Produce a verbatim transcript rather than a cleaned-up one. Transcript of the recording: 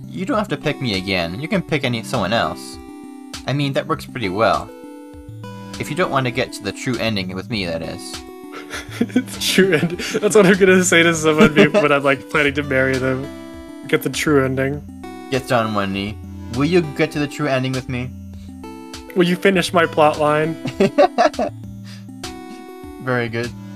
you don't have to pick me again. You can pick any someone else. I mean, that works pretty well. If you don't want to get to the true ending with me, that is. The true ending. That's what I'm gonna say to someone when I'm like planning to marry them. Get the true ending. Gets on one knee. Will you get to the true ending with me? Will you finish my plot line? Very good.